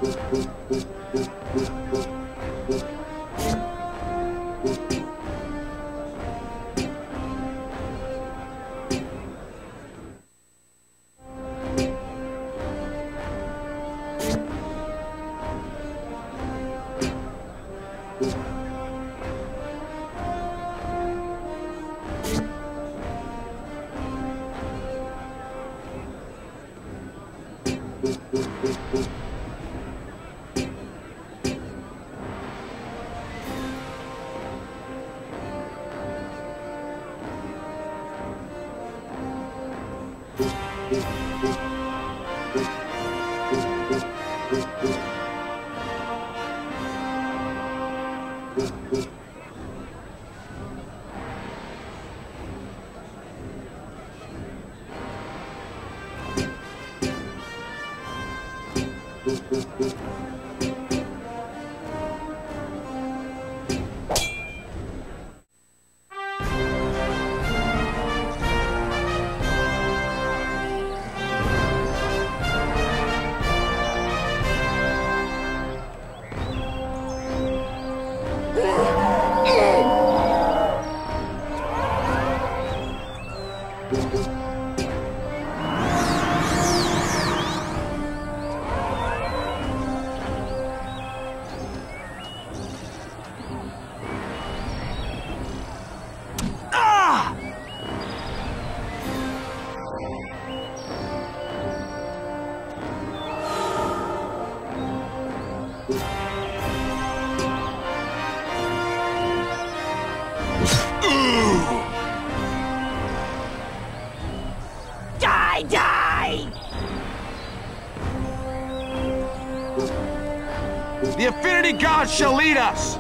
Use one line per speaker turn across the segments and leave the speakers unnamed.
The Affinity Gods shall lead us!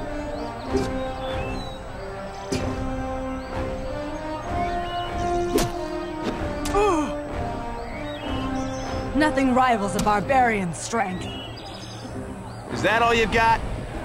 Nothing rivals a barbarian's strength.
Is that all you've got?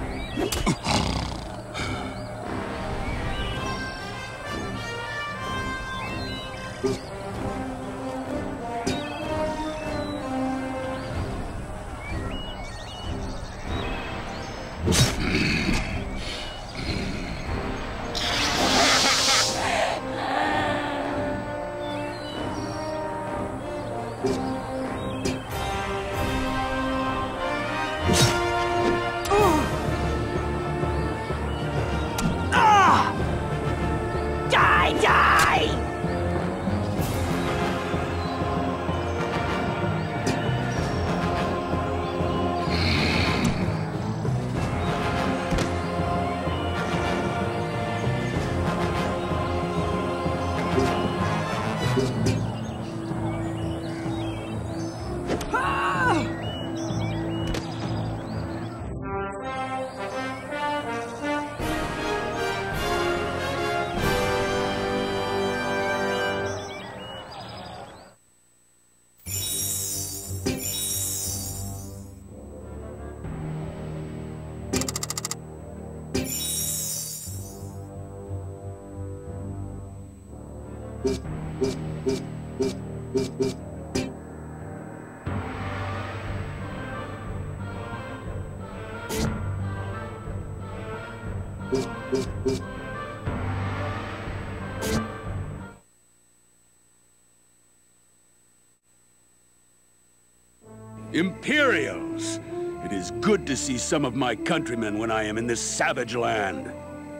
Imperials! It is good to see some of my countrymen when I am in this savage land.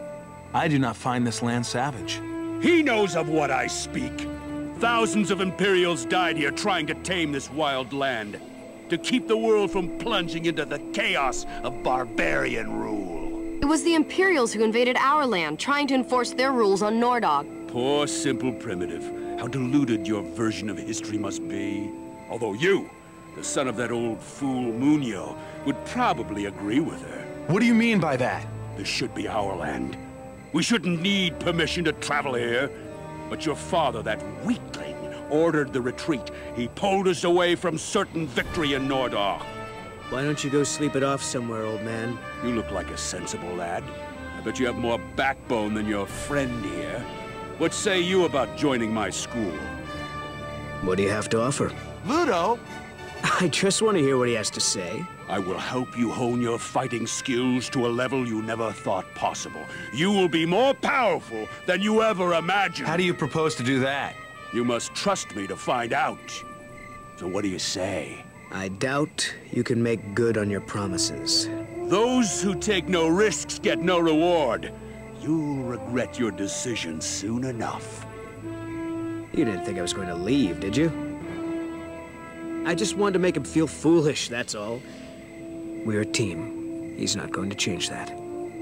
I do not find this land savage.
He knows of what I speak. Thousands of Imperials died here trying to tame this wild land, to keep the world from plunging into the chaos of barbarian rule.
It was the Imperials who invaded our land, trying to enforce their rules on Nordog.
Poor, simple primitive. How deluded your version of history must be. Although you, the son of that old fool Munio, would probably agree with her.
What do you mean by that?
This should be our land. We shouldn't need permission to travel here. But your father, that weakling, ordered the retreat. He pulled us away from certain victory in Nordog.
Why don't you go sleep it off somewhere, old man?
You look like a sensible lad. I bet you have more backbone than your friend here. What say you about joining my school?
What do you have to offer?
Ludo,
I just want to hear what he has to say.
I will help you hone your fighting skills to a level you never thought possible. You will be more powerful than you ever imagined.
How do you propose to do that?
You must trust me to find out. So what do you say?
I doubt you can make good on your promises.
Those who take no risks get no reward. You'll regret your decision soon enough.
You didn't think I was going to leave, did you? I just wanted to make him feel foolish, that's all. We're a team. He's not going to change that.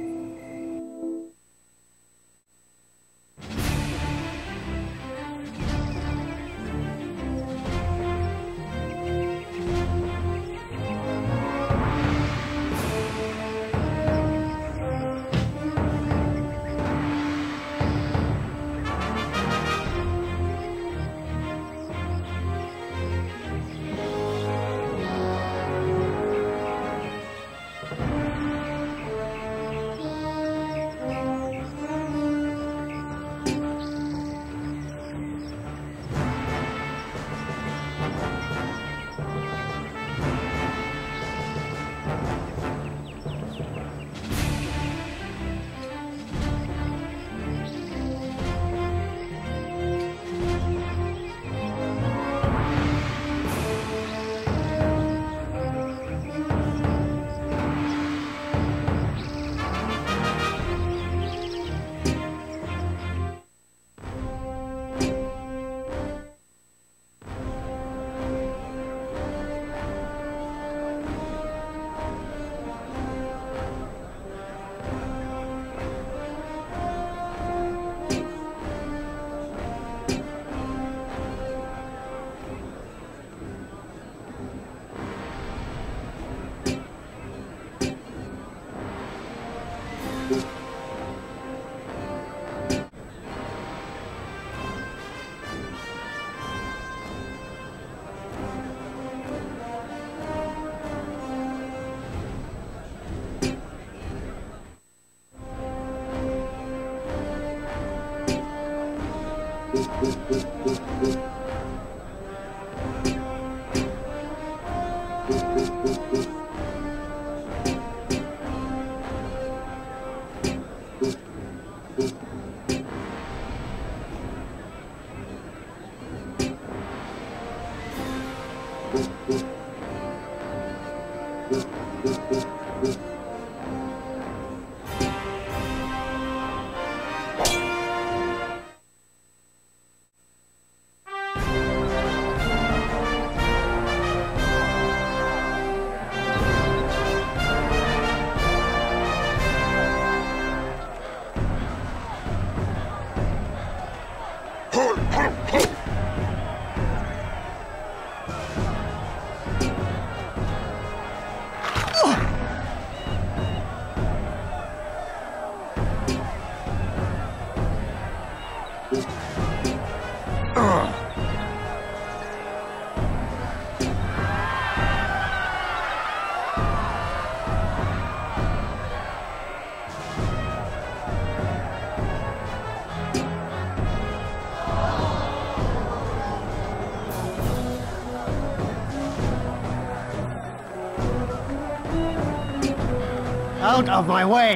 Out of my way!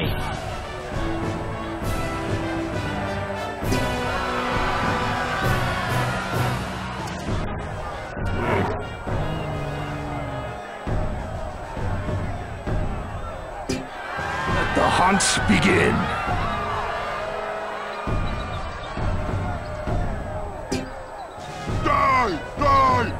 Let the hunt begin! Die! Die!